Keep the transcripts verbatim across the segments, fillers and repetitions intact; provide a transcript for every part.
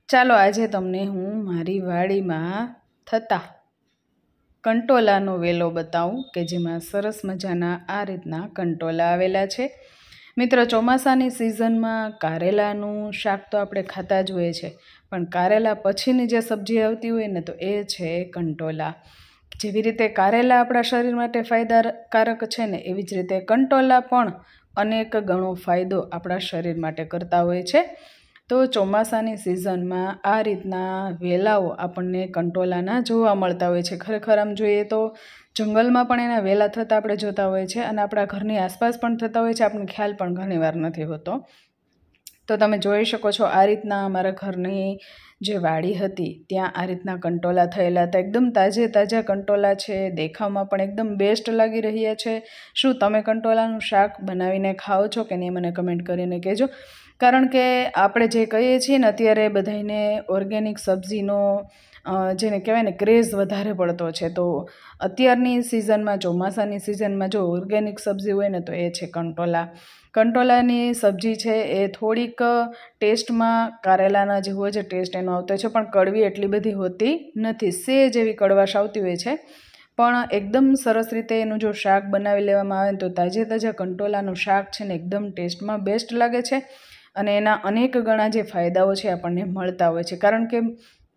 ચાલો આજે તમને હું મારી વાડીમાં થતા કંટોલાનો વેલો બતાવું કે જેમાં સરસ મજાના આ રીતના કંટોલા આવેલા છે। મિત્રો, ચોમાસાની સિઝનમાં કારેલાનું શાક તો આપણે ખાતા જ હોઈએ છે, પણ કારેલા પછીની જે સબ્જી આવતી હોય ને તો એ છે કંટોલા। જેવી રીતે કારેલા આપણા શરીર માટે ફાયદાકારક છે ને, એવી જ રીતે કંટોલા પણ અનેક ગણો ફાયદો આપણા શરીર માટે કરતા હોય છે। તો ચોમાસાની સિઝનમાં આ રીતના વેલાઓ આપણને કંટોલાના જોવા મળતા હોય છે। ખરેખર આમ જોઈએ તો જંગલમાં પણ એના વેલા થતા આપણે જોતા હોય છે અને આપણા ઘરની આસપાસ પણ થતા હોય છે, આપણને ખ્યાલ પણ ઘણીવાર નથી હોતો। તો તમે જોઈ શકો છો આ રીતના અમારા ઘરની જે વાડી હતી ત્યાં આ રીતના કંટોલા થયેલા હતા। એકદમ તાજે તાજા કંટોલા છે, દેખાવમાં પણ એકદમ બેસ્ટ લાગી રહ્યા છે। શું તમે કંટોલાનું શાક બનાવીને ખાઓ છો કે નહીં, મને કમેન્ટ કરીને કહેજો। કારણ કે આપણે જે કહીએ છીએ ને અત્યારે બધાને ઓર્ગેનિક સબ્જીનો જેને કહેવાય ને ક્રેઝ વધારે પડતો છે, તો અત્યારની સિઝનમાં ચોમાસાની સિઝનમાં જો ઓર્ગેનિક સબ્જી હોય ને તો એ છે કંટોલા। કંટોલાની સબ્જી છે એ થોડીક ટેસ્ટમાં કારેલાના જે હોય છે ટેસ્ટ એનો આવતો છે, પણ કડવી એટલી બધી હોતી નથી, સેજ એવી કડવાશ આવતી હોય છે। પણ એકદમ સરસ રીતે એનું જો શાક બનાવી લેવામાં આવે ને તો તાજે તાજા કંટોલાનું શાક છે ને એકદમ ટેસ્ટમાં બેસ્ટ લાગે છે અને એના અનેક ગણા જે ફાયદાઓ છે આપણને મળતા હોય છે। કારણ કે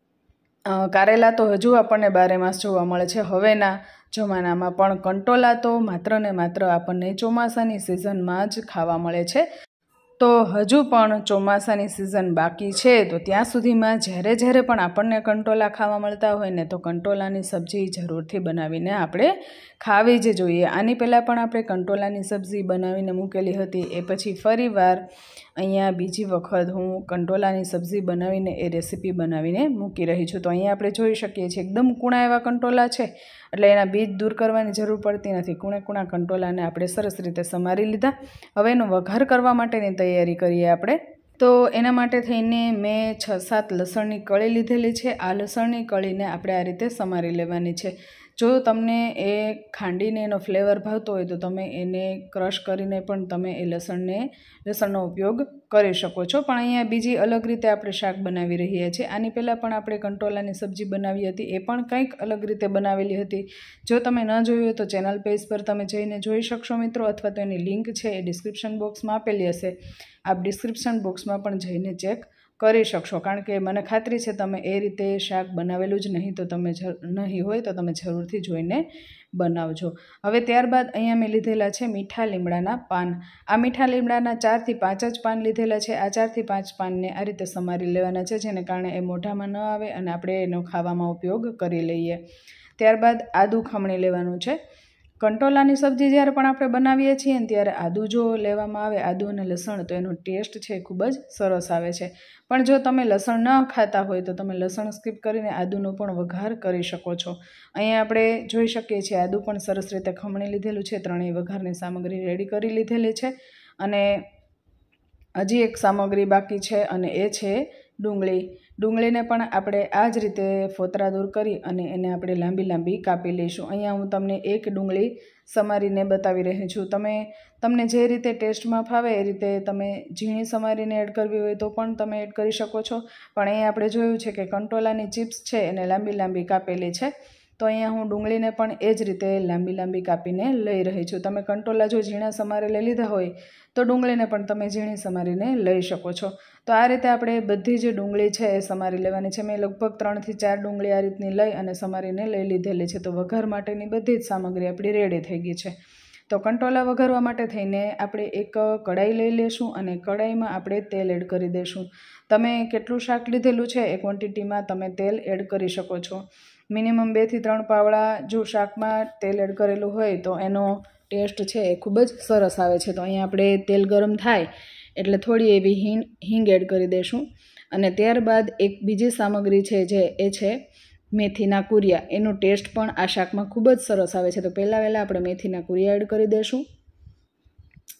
કારેલા તો હજુ આપણને બારે માસ જોવા મળે છે હવેના જમાનામાં, પણ કંટોલા તો માત્ર ને માત્ર આપણને ચોમાસાની સિઝનમાં જ ખાવા મળે છે। તો હજુ પણ ચોમાસાની સિઝન બાકી છે, તો ત્યાં સુધીમાં જ્યારે જ્યારે પણ આપણને કંટોલા ખાવા મળતા હોય ને તો કંટોલાની સબ્જી જરૂરથી બનાવીને આપણે ખાવી જ જોઈએ। આની પહેલાં પણ આપણે કંટોલાની સબ્જી બનાવીને મૂકેલી હતી, એ પછી ફરીવાર અહીંયા બીજી વખત હું કંટોલાની સબ્જી બનાવીને એ રેસીપી બનાવીને મૂકી રહી છું। તો અહીંયા આપણે જોઈ શકીએ છીએ એકદમ કૂણા એવા કંટોલા છે, એટલે એના બીજ દૂર કરવાની જરૂર પડતી નથી। કૂણે કૂણા કંટોલાને આપણે સરસ રીતે સમારી લીધા। હવે એનો વઘાર કરવા માટેની તૈયારી કરીએ આપણે। તો એના માટે થઈને મેં છ સાત લસણની કળી લીધેલી છે। આ લસણની કળીને આપણે આ રીતે સમારી લેવાની છે। જો તમને એ ખાંડીને એનો ફ્લેવર ભાવતો હોય તો તમે એને ક્રશ કરીને પણ તમે એ લસણને લસણનો ઉપયોગ કરી શકો છો, પણ અહીંયા બીજી અલગ રીતે આપણે શાક બનાવી રહ્યા છીએ। આની પહેલાં પણ આપણે કંટોલાની સબ્જી બનાવી હતી, એ પણ કંઈક અલગ રીતે બનાવેલી હતી। જો તમે ન જોયું હોય તો ચેનલ પેજ પર તમે જઈને જોઈ શકશો મિત્રો, અથવા તો એની લિંક છે એ ડિસ્ક્રિપ્શન બોક્સમાં આપેલી હશે, આપ ડિસ્ક્રિપ્શન બોક્સમાં પણ જઈને ચેક કરી શકશો। કારણ કે મને ખાતરી છે તમે એ રીતે શાક બનાવેલું જ નહીં તો તમે નહીં હોય તો તમે જરૂરથી જોઈને બનાવજો। હવે ત્યારબાદ અહીંયા મેં લીધેલા છે મીઠા લીમડાના પાન। આ મીઠા લીમડાના ચારથી પાંચ જ પાન લીધેલા છે। આ ચારથી પાંચ પાનને આ રીતે સમારી લેવાના છે, જેને કારણે એ મોઢામાં ન આવે અને આપણે એનો ખાવામાં ઉપયોગ કરી લઈએ। ત્યારબાદ આદું ખમણી લેવાનું છે। કંટોલાની સબ્જી જ્યારે પણ આપણે બનાવીએ છીએ ને ત્યારે આદું જો લેવામાં આવે, આદું અને લસણ, તો એનો ટેસ્ટ છે ખૂબ જ સરસ આવે છે। પણ જો તમે લસણ ન ખાતા હોય તો તમે લસણ સ્કીપ કરીને આદુનો પણ વઘાર કરી શકો છો। અહીંયા આપણે જોઈ શકીએ છીએ આદું પણ સરસ રીતે ખમણી લીધેલું છે, ત્રણેય વઘારની સામગ્રી રેડી કરી લીધેલી છે। અને હજી એક સામગ્રી બાકી છે અને એ છે ડુંગળી। ડુંગળીને પણ આપણે આ જ રીતે ફોતરા દૂર કરી અને એને આપણે લાંબી લાંબી કાપી લઈશું। અહીંયા હું તમને એક ડુંગળી સમારીને બતાવી રહી છું, તમે તમને જે રીતે ટેસ્ટમાં ફાવે એ રીતે તમે ઝીણી સમારીને એડ કરવી હોય તો પણ તમે એડ કરી શકો છો। પણ અહીંયા આપણે જોયું છે કે કંટોલાની ચિપ્સ છે એને લાંબી લાંબી કાપેલી છે, તો અહીંયા હું ડુંગળીને પણ એ જ રીતે લાંબી લાંબી કાપીને લઈ રહી છું। તમે કંટોલા જો ઝીણા સમારેલા લીધા હોય તો ડુંગળીને પણ તમે ઝીણી સમારીને લઈ શકો છો। તો આ રીતે આપણે બધી જે ડુંગળી છે એ સમારી લેવાની છે। મેં લગભગ ત્રણથી ચાર ડુંગળી આ રીતની લઈ અને સમારીને લઈ લીધેલી છે। તો વઘાર માટેની બધી જ સામગ્રી આપણી રેડી થઈ ગઈ છે। તો કંટોલા વઘારવા માટે થઈને આપણે એક કઢાઈ લઈ લેશું અને કઢાઈમાં આપણે તેલ એડ કરી દઈશું। તમે કેટલું શાક લીધેલું છે એ ક્વોન્ટિટીમાં તમે તેલ એડ કરી શકો છો। મિનિમમ બેથી ત્રણ પાવડા જો શાકમાં તેલ એડ કરેલું હોય તો એનો ટેસ્ટ છે એ ખૂબ જ સરસ આવે છે। તો અહીંયા આપણે તેલ ગરમ થાય એટલે થોડી એવી હિંગ હિંગ એડ કરી દઈશું અને ત્યારબાદ એક બીજી સામગ્રી છે જે એ છે મેથીના કુરિયા। એનો ટેસ્ટ પણ આ શાકમાં ખૂબ જ સરસ આવે છે। તો પહેલાં વહેલાં આપણે મેથીના કુરિયા એડ કરી દઈશું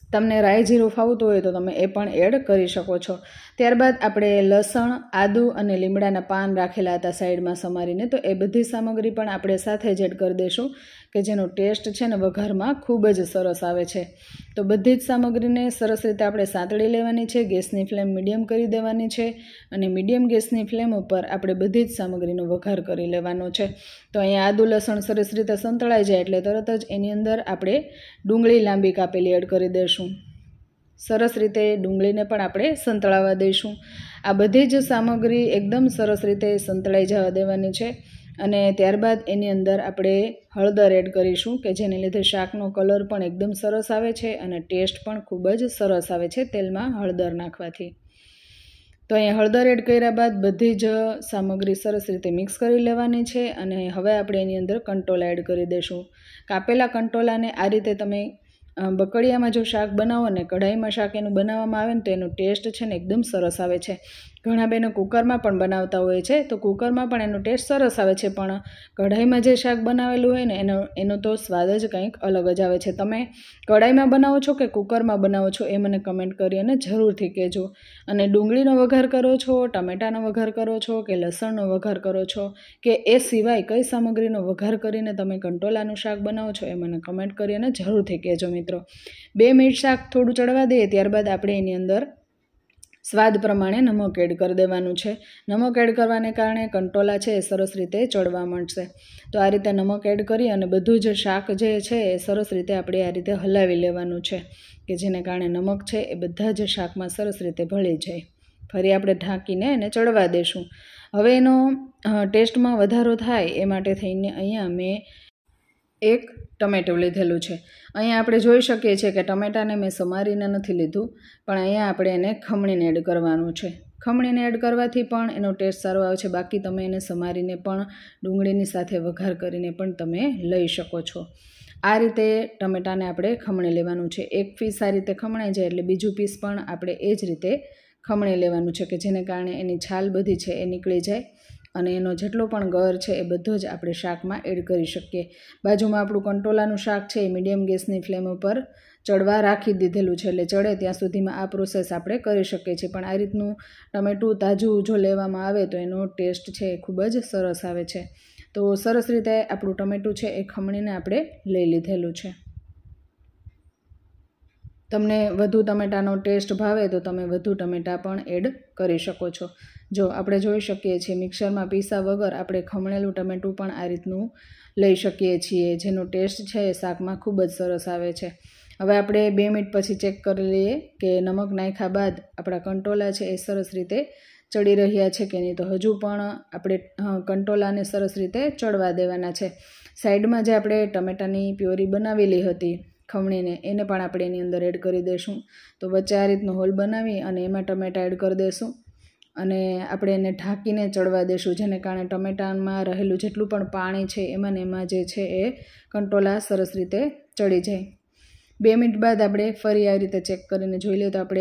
તમને રાઈ જીરું ફાવતું હોય તો તમે એ પણ એડ કરી શકો છો। ત્યારબાદ આપણે લસણ, આદું અને લીમડાના પાન રાખેલા હતા સાઈડમાં સમારીને, તો એ બધી સામગ્રી પણ આપણે સાથે જ એડ કરી દઈશું કે જેનો ટેસ્ટ છે ને વઘારમાં ખૂબ જ સરસ આવે છે। તો બધી જ સામગ્રીને સરસ રીતે આપણે સાંતળી લેવાની છે। ગેસની ફ્લેમ મીડિયમ કરી દેવાની છે અને મીડિયમ ગેસની ફ્લેમ ઉપર આપણે બધી જ સામગ્રીનો વઘાર કરી લેવાનો છે। તો અહીંયા આદુ લસણ સરસ રીતે સંતળાઈ જાય એટલે તરત જ એની અંદર આપણે ડુંગળી લાંબી કાપેલી એડ કરી દઈશું। સરસ રીતે ડુંગળીને પણ આપણે સંતળાવા દઈશું। આ બધી જ સામગ્રી એકદમ સરસ રીતે સંતળાઈ જવા દેવાની છે અને ત્યારબાદ એની અંદર આપણે હળદર એડ કરીશું કે જેને લીધે શાકનો કલર પણ એકદમ સરસ આવે છે અને ટેસ્ટ પણ ખૂબ જ સરસ આવે છે તેલમાં હળદર નાખવાથી। તો અહીંયા હળદર એડ કર્યા બાદ બધી જ સામગ્રી સરસ રીતે મિક્સ કરી લેવાની છે અને હવે આપણે એની અંદર કંટોલા એડ કરી દઈશું। કાપેલા કંટોલાને આ રીતે તમે બકડિયામાં જો શાક બનાવો ને, કઢાઈમાં શાક એનું બનાવવામાં આવે ને તો એનો ટેસ્ટ છે ને એકદમ સરસ આવે છે। ઘણા બહેનો કુકરમાં પણ બનાવતા હોય છે, તો કુકરમાં પણ એનો ટેસ્ટ સરસ આવે છે, પણ કઢાઈમાં જે શાક બનાવેલું હોય ને એનો એનો તો સ્વાદ જ કંઈક અલગ જ આવે છે। તમે કઢાઈમાં બનાવો છો કે કુકરમાં બનાવો છો એ મને કમેન્ટ કરી અને જરૂરથી કહેજો। અને ડુંગળીનો વઘાર કરો છો, ટામેટાનો વઘાર કરો છો કે લસણનો વઘાર કરો છો કે એ સિવાય કઈ સામગ્રીનો વઘાર કરીને તમે કંટોલાનું શાક બનાવો છો એ મને કમેન્ટ કરી અને જરૂરથી કહેજો મિત્રો। બે મિનિટ શાક થોડું ચડવા દઈએ ત્યારબાદ આપણે એની અંદર સ્વાદ પ્રમાણે નમક એડ કરી દેવાનું છે। નમક એડ કરવાને કારણે કંટોલા છે એ સરસ રીતે ચડવા માંડશે। તો આ રીતે નમક એડ કરી અને બધું જ શાક જે છે એ સરસ રીતે આપણે આ રીતે હલાવી લેવાનું છે કે જેને કારણે નમક છે એ બધા જ શાકમાં સરસ રીતે ભળી જાય। ફરી આપણે ઢાંકીને એને ચડવા દઈશું। હવે એનો ટેસ્ટમાં વધારો થાય એ માટે થઈને અહીંયા મેં એક ટમેટું લીધેલું છે। અહીંયા આપણે જોઈ શકીએ છીએ કે ટમેટાને મેં સમારીને નથી લીધું, પણ અહીંયા આપણે એને ખમણીને એડ કરવાનું છે। ખમણીને એડ કરવાથી પણ એનો ટેસ્ટ સારો આવે છે, બાકી તમે એને સમારીને પણ ડુંગળીની સાથે વઘાર કરીને પણ તમે લઈ શકો છો। આ રીતે ટમેટાને આપણે ખમણી લેવાનું છે। એક પીસ આ રીતે ખમણાઈ જાય એટલે બીજું પીસ પણ આપણે એ જ રીતે ખમણી લેવાનું છે કે જેને કારણે એની છાલ બધી છે એ નીકળી જાય અને એનો જેટલો પણ ગર છે એ બધો જ આપણે શાકમાં એડ કરી શકીએ। બાજુમાં આપણું કંટોલાનું શાક છે એ મીડિયમ ગેસની ફ્લેમ ઉપર ચડવા રાખી દીધેલું છે, એટલે ચડે ત્યાં સુધીમાં આ પ્રોસેસ આપણે કરી શકીએ છીએ। પણ આ રીતનું ટમેટું તાજું જો લેવામાં આવે તો એનો ટેસ્ટ છે એ ખૂબ જ સરસ આવે છે। તો સરસ રીતે આપણું ટમેટું છે એ ખમણીને આપણે લઈ લીધેલું છે। તમને વધુ ટમેટાનો ટેસ્ટ ભાવે તો તમે વધુ ટમેટા પણ એડ કરી શકો છો। જો આપણે જોઈ શકીએ છીએ મિક્સરમાં પીસા વગર આપણે ખમણેલું ટમેટું પણ આ રીતનું લઈ શકીએ છીએ, જેનો ટેસ્ટ છે એ શાકમાં ખૂબ જ સરસ આવે છે। હવે આપણે બે મિનિટ પછી ચેક કરી લઈએ કે નમક નાખ્યા બાદ આપણા કંટોલા છે એ સરસ રીતે ચડી રહ્યા છે કે નહીં। તો હજુ પણ આપણે કંટોલાને સરસ રીતે ચડવા દેવાના છે। સાઈડમાં જે આપણે ટમેટાની પ્યોરી બનાવેલી હતી ખમણીને એને પણ આપણે એની અંદર એડ કરી દઈશું। તો વચ્ચે આ રીતનો હોલ બનાવી અને એમાં ટમેટા એડ કરી દઈશું અને આપણે એને ઢાંકીને ચડવા દઈશું, જેને કારણે ટમેટામાં રહેલું જેટલું પણ પાણી છે એમાં ને એમાં જે છે એ કંટોલા સરસ રીતે ચડી જાય। બે મિનિટ બાદ આપણે ફરી આ રીતે ચેક કરીને જોઈ લઈએ તો આપણે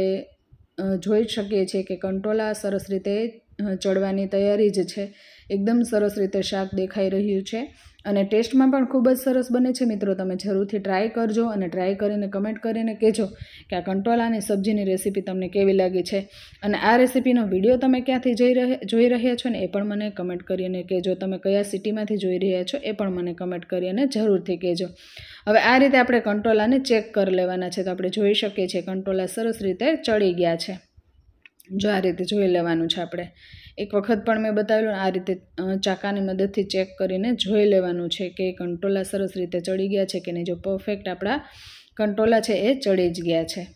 જોઈ શકીએ છીએ કે કંટોલા સરસ રીતે ચડવાની તૈયારી જ છે। એકદમ સરસ રીતે શાક દેખાઈ રહ્યું છે અને ટેસ્ટમાં પણ ખૂબ જ સરસ બને છે। મિત્રો તમે જરૂરથી ટ્રાય કરજો અને ટ્રાય કરીને કમેન્ટ કરીને કહેજો કે આ કંટોલાની સબ્જીની રેસીપી તમને કેવી લાગી છે અને આ રેસીપીનો વિડીયો તમે ક્યાંથી જોઈ રહ્યા જોઈ રહ્યા છો ને એ પણ મને કમેન્ટ કરીને કહેજો। તમે કયા સિટીમાંથી જોઈ રહ્યા છો એ પણ મને કમેન્ટ કરીને જરૂરથી કહેજો। હવે આ રીતે આપણે કંટોલાને ચેક કરી લેવાના છે। તો આપણે જોઈ શકીએ છીએ કંટોલા સરસ રીતે ચડી ગયા છે। જો આ રીતે જોઈ લેવાનું છે આપણે। એક વખત પણ મેં બતાવેલું આ રીતે ચાકાની મદદથી ચેક કરીને જોઈ લેવાનું છે કે કંટોલા સરસ રીતે ચડી ગયા છે કે નહીં। જો પરફેક્ટ આપણા કંટોલા છે એ ચડી જ ગયા છે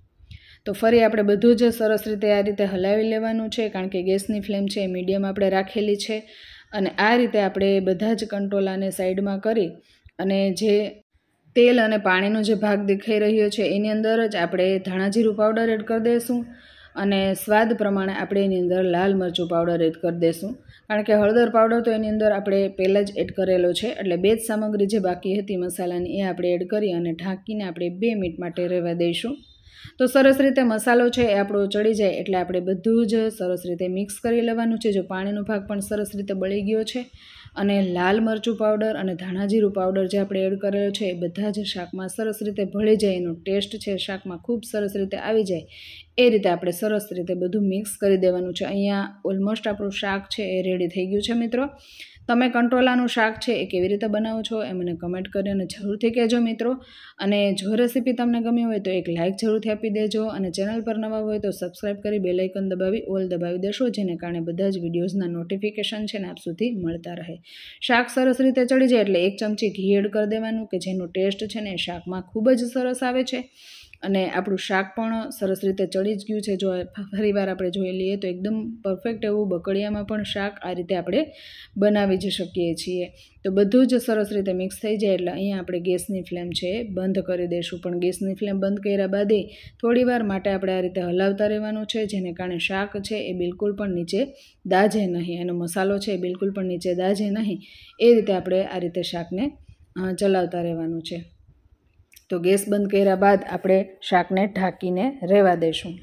તો ફરી આપણે બધું જ સરસ રીતે આ રીતે હલાવી લેવાનું છે, કારણ કે ગેસની ફ્લેમ છે એ મીડિયમ આપણે રાખેલી છે અને આ રીતે આપણે બધા જ કંટોલાને સાઈડમાં કરી અને જે તેલ અને પાણીનો જે ભાગ દેખાઈ રહ્યો છે એની અંદર જ આપણે ધાણા જીરું પાવડર એડ કરી દઈશું અને સ્વાદ પ્રમાણે આપણે એની અંદર લાલ મરચું પાવડર એડ કરી દઈશું, કારણ કે હળદર પાવડર તો એની અંદર આપણે પહેલાં જ એડ કરેલો છે। એટલે બે જ સામગ્રી જે બાકી હતી મસાલાની એ આપણે એડ કરી અને ઢાંકીને આપણે બે મિનિટ માટે રહેવા દઈશું। તો સરસ રીતે મસાલો છે એ આપણો ચડી જાય એટલે આપણે બધું જ સરસ રીતે મિક્સ કરી લેવાનું છે. જો પાણીનો ભાગ પણ સરસ રીતે બળી ગયો છે અને લાલ મરચું પાવડર અને ધાણા જીરું પાવડર જે આપણે એડ કરેલો છે એ બધા જ શાકમાં સરસ રીતે ભળી જાય, એનો ટેસ્ટ છે શાકમાં ખૂબ સરસ રીતે આવી જાય એ રીતે આપણે સરસ રીતે બધું મિક્સ કરી દેવાનું છે. અહીંયા ઓલમોસ્ટ આપણું શાક છે એ રેડી થઈ ગયું છે. મિત્રો, તમે કંટોલાનું શાક છે એ કેવી રીતે બનાવો છો એ મને કમેન્ટ કરીને જરૂરથી કહેજો મિત્રો. અને જો રેસીપી તમને ગમી હોય તો એક લાઇક જરૂરથી આપી દેજો અને ચેનલ પર નવા હોય તો સબસ્ક્રાઈબ કરી બેલ આઇકન દબાવી ઓલ દબાવી દેશો, જેને કારણે બધા જ વિડીયોઝના નોટિફિકેશન છે ને આપ સુધી મળતા રહે. શાક સરસ રીતે ચડી જાય એટલે એક ચમચી ઘી એડ કરી દેવાનું કે જેનો ટેસ્ટ છે ને શાકમાં ખૂબ જ સરસ આવે છે. અને આપણું શાક પણ સરસ રીતે ચડી જ ગયું છે. જો ફરીવાર આપણે જોઈ લઈએ તો એકદમ પરફેક્ટ એવું બકડિયામાં પણ શાક આ રીતે આપણે બનાવી જ શકીએ છીએ. તો બધું જ સરસ રીતે મિક્સ થઈ જાય એટલે અહીંયા આપણે ગેસની ફ્લેમ છે એ બંધ કરી દઈશું. પણ ગેસની ફ્લેમ બંધ કર્યા બાદ થોડી વાર માટે આપણે આ રીતે હલાવતા રહેવાનું છે, જેને કારણે શાક છે એ બિલકુલ પણ નીચે દાઝે નહીં, એનો મસાલો છે એ બિલકુલ પણ નીચે દાઝે નહીં. એ રીતે આપણે આ રીતે શાકને ચલાવતા રહેવાનું છે. તો ગેસ બંધ કર્યા બાદ આપણે શાકને ઢાંકીને રહેવા દઈશું.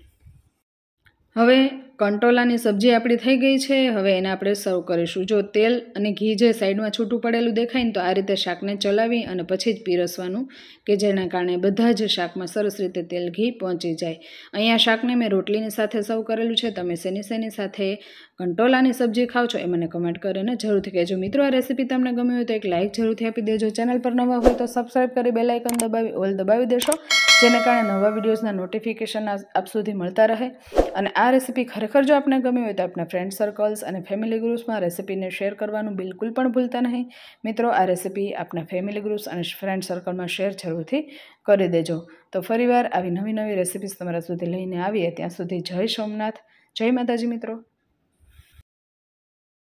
હવે કંટોલાની સબ્જી આપણી થઈ ગઈ છે. હવે એને આપણે સર્વ કરીશું. જો તેલ અને ઘી જે સાઈડમાં છૂટું પડેલું દેખાય ને તો આ રીતે શાકને ચલાવી અને પછી જ પીરસવાનું કે જેના કારણે બધા જ શાકમાં સરસ રીતે તેલ ઘી પહોંચી જાય. અહીંયા શાકને મેં રોટલીની સાથે સર્વ કરેલું છે. તમે શેની શેની સાથે કંટોલાની સબ્જી ખાવ છો એ મને કમેન્ટ કરીને જરૂરથી કહેજો. મિત્રો, આ રેસીપી તમને ગમી હોય તો એક લાઇક જરૂરથી આપી દેજો. ચેનલ પર નવા હોય તો સબસ્ક્રાઈબ કરી બેલ આઇકન દબાવી ઓલ દબાવી દેશો, જેને કારણે નવા વિડીયોઝના નોટિફિકેશન આપ સુધી મળતા રહે. અને આ રેસીપી ખરેખર જો આપને ગમી હોય તો આપણા ફ્રેન્ડ સર્કલ્સ અને ફેમિલી ગ્રુપ્સમાં રેસીપીને શેર કરવાનું બિલકુલ પણ ભૂલતા નહીં. મિત્રો, આ રેસીપી આપણા ફેમિલી ગ્રુપ્સ અને ફ્રેન્ડ સર્કલમાં શેર જરૂરથી કરી દેજો. તો ફરીવાર આવી નવી નવી રેસીપીસ તમારા સુધી લઈને આવીએ. ત્યાં સુધી જય સોમનાથ, જય માતાજી મિત્રો.